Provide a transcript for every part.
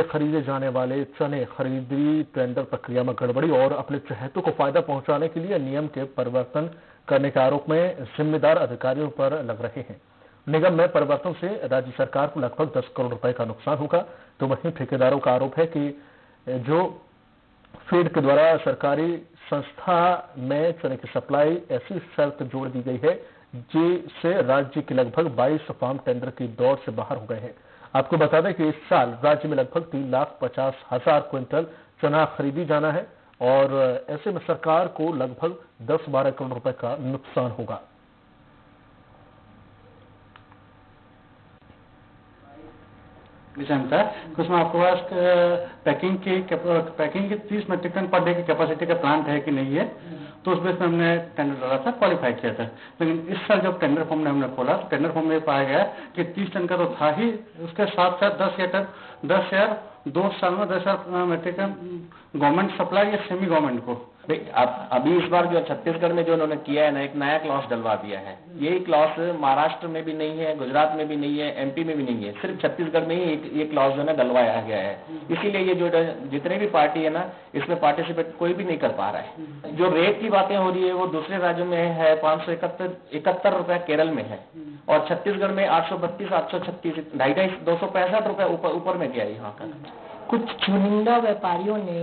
खरीदे जाने वाले चने खरीदी टेंडर प्रक्रिया में गड़बड़ी और अपने चहेतों को फायदा पहुंचाने के लिए नियम के परिवर्तन करने के आरोप में जिम्मेदार अधिकारियों पर लग रहे हैं। निगम में परिवर्तन से राज्य सरकार को लगभग 10 करोड़ रुपए का नुकसान होगा। तो वहीं ठेकेदारों का आरोप है कि जो फीड के द्वारा सरकारी संस्था में चने की सप्लाई ऐसी शर्त जोड़ दी गई है जिससे राज्य के लगभग 22 फार्म टेंडर की दौड़ से बाहर हो गए हैं। आपको बता दें कि इस साल राज्य में लगभग 3,50,000 क्विंटल चना खरीदी जाना है और ऐसे में सरकार को लगभग 10-12 करोड़ रुपए का नुकसान होगा। कुछ में आपके पास पैकिंग की 30 मेट्रिक टन पर डे की कैपेसिटी का प्लांट है कि नहीं है, तो उस बेस में हमने टेंडर डाला था, क्वालिफाई किया था। लेकिन इस साल जब टेंडर फॉर्म ने हमने खोला तो टेंडर फॉर्म में पाया गया कि 30 टन का तो था ही, उसके साथ साथ 10 या 2 साल में 10,000 मेट्रिक टन गवर्नमेंट सप्लाई या सेमी गवर्नमेंट को। अभी इस बार जो छत्तीसगढ़ में जो उन्होंने किया है ना, एक नया क्लॉस डलवा दिया है। यही क्लॉस महाराष्ट्र में भी नहीं है, गुजरात में भी नहीं है, एमपी में भी नहीं है, सिर्फ छत्तीसगढ़ में ही ये क्लॉस जो है डलवाया गया है। इसीलिए ये जो जितने भी पार्टी है ना, इसमें पार्टिसिपेट कोई भी नहीं कर पा रहा है। जो रेट की बातें हो रही है वो दूसरे राज्यों में है 571 रुपए केरल में है और छत्तीसगढ़ में 832, 836, 250, 265 रुपए ऊपर में गया यहाँ का। कुछ चुनिंदा व्यापारियों ने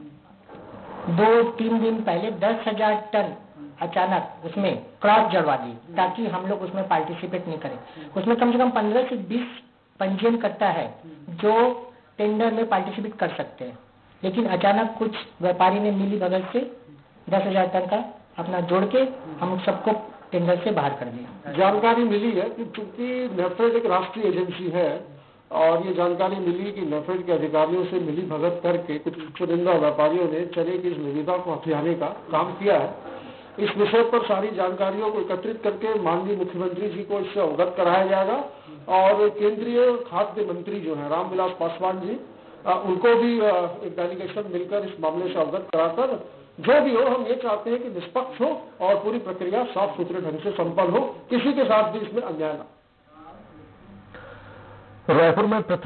2-3 दिन पहले 10,000 टन अचानक उसमें क्रॉस जड़वा दी ताकि हम लोग उसमें पार्टिसिपेट नहीं करें। उसमें कम से कम 15 से 20 पंजीयन करता है जो टेंडर में पार्टिसिपेट कर सकते हैं, लेकिन अचानक कुछ व्यापारी ने मिली भगत से 10,000 टन का अपना जोड़ के हम सबको टेंडर से बाहर कर दिया। जानकारी मिली है कि चूंकि नेफेड एक राष्ट्रीय एजेंसी है और ये जानकारी मिली कि नेफेड के अधिकारियों से मिली भगत करके कुछ चुनिंदा व्यापारियों ने चने की इस निविदा को हथियाने का काम किया है। इस विषय पर सारी जानकारियों को एकत्रित करके माननीय मुख्यमंत्री जी को इससे अवगत कराया जाएगा और केंद्रीय खाद्य मंत्री जो है रामविलास पासवान जी, उनको भी एक डेलीगेशन मिलकर इस मामले से अवगत कराकर जो भी हो, हम ये चाहते हैं कि निष्पक्ष हो और पूरी प्रक्रिया साफ सुथरे ढंग से संपन्न हो, किसी के साथ भी इसमें अन्याय न। रायपुर में